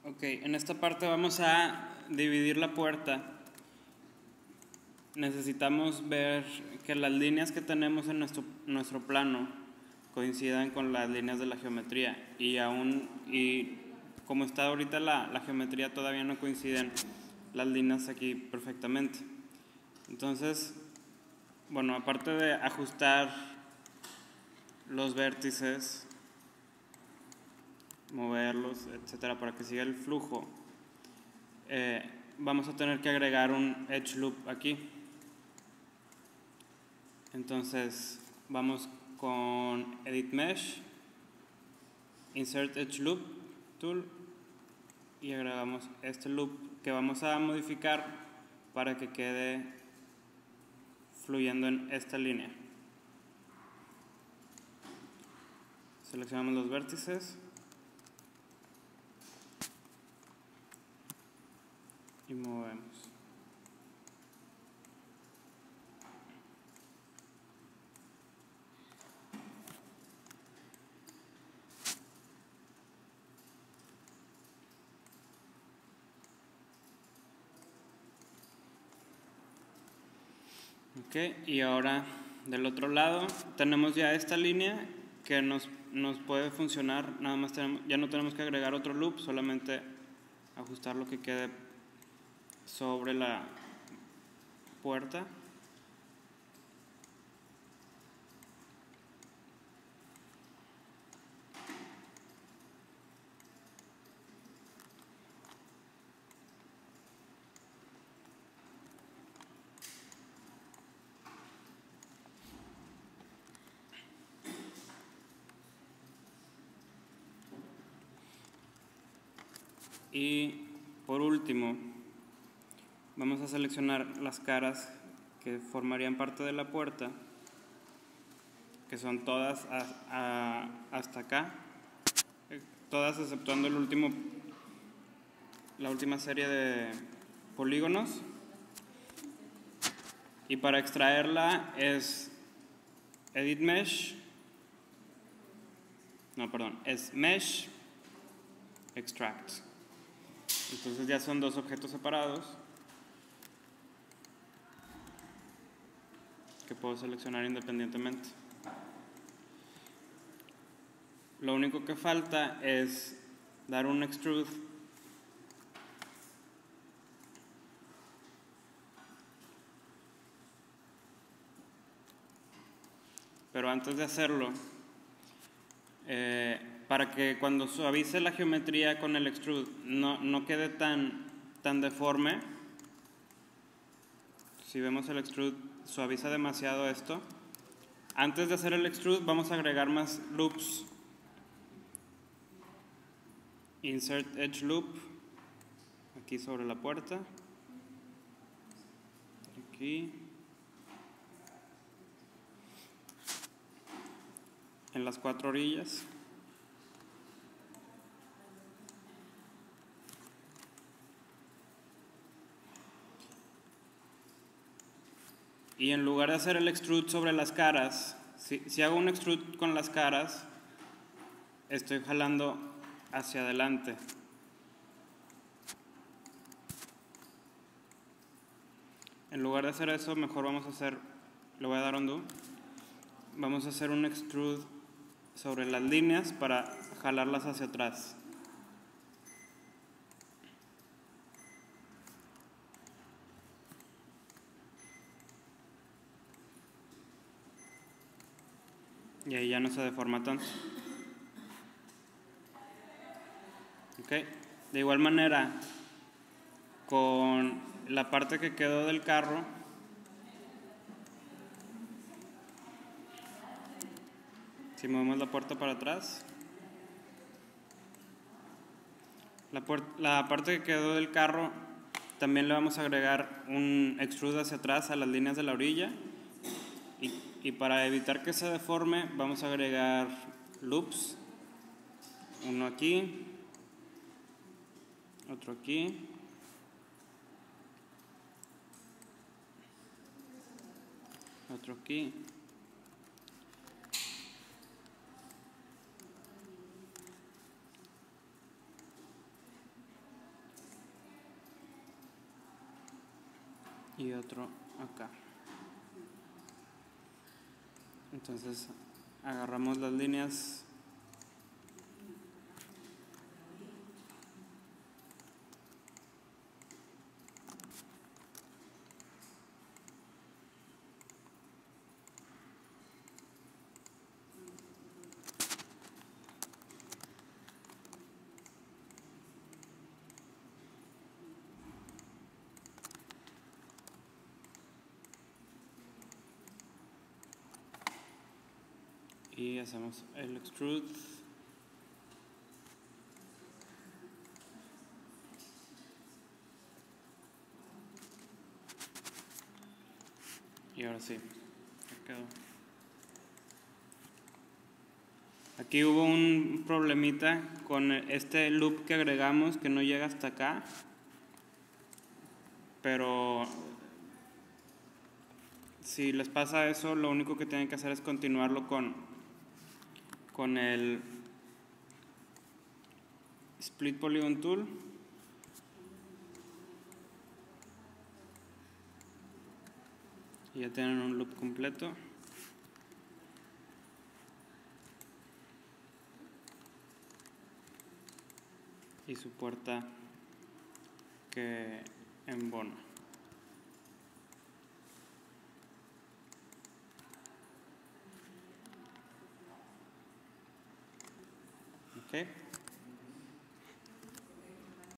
Ok, en esta parte vamos a dividir la puerta. Necesitamos ver que las líneas que tenemos en nuestro plano coincidan con las líneas de la geometría y como está ahorita la geometría todavía no coinciden las líneas aquí perfectamente. Entonces, bueno, aparte de ajustar los vértices, moverlos, etcétera, para que siga el flujo, vamos a tener que agregar un edge loop aquí. Entonces vamos con Edit Mesh, Insert Edge Loop Tool y agregamos este loop que vamos a modificar para que quede fluyendo en esta línea. Seleccionamos los vértices y movemos. Ok, y ahora del otro lado tenemos ya esta línea que nos puede funcionar. Nada más ya no tenemos que agregar otro loop, solamente ajustar lo que quede sobre la puerta. Y por último, vamos a seleccionar las caras que formarían parte de la puerta, que son todas hasta acá, todas exceptuando la última serie de polígonos. Y para extraerla es Edit Mesh, es Mesh Extract. Entonces ya son dos objetos separados que puedo seleccionar independientemente. Lo único que falta es dar un extrude pero antes de hacerlo, para que cuando suavice la geometría con el extrude no quede tan deforme. Si vemos el extrude suaviza demasiado esto. Antes de hacer el extrude vamos a agregar más loops. Insert Edge Loop aquí sobre la puerta, aquí en las 4 orillas. Y en lugar de hacer el extrude sobre las caras, si hago un extrude con las caras, estoy jalando hacia adelante. En lugar de hacer eso, mejor le voy a dar undo. Vamos a hacer un extrude sobre las líneas para jalarlas hacia atrás. Y ahí ya no se deforma tanto. Okay. De igual manera, con la parte que quedó del carro, si movemos la puerta para atrás, la parte que quedó del carro también le vamos a agregar un extrude hacia atrás a las líneas de la orilla. Y para evitar que se deforme vamos a agregar loops, uno aquí, otro aquí, otro aquí, y otro acá. Entonces agarramos las líneas y hacemos el extrude. Y ahora sí, ya quedó. Aquí hubo un problemita con este loop que agregamos que no llega hasta acá, pero si les pasa eso, lo único que tienen que hacer es continuarlo con el Split Polygon Tool. Y ya tienen un loop completo. Y su puerta que embona. Okay.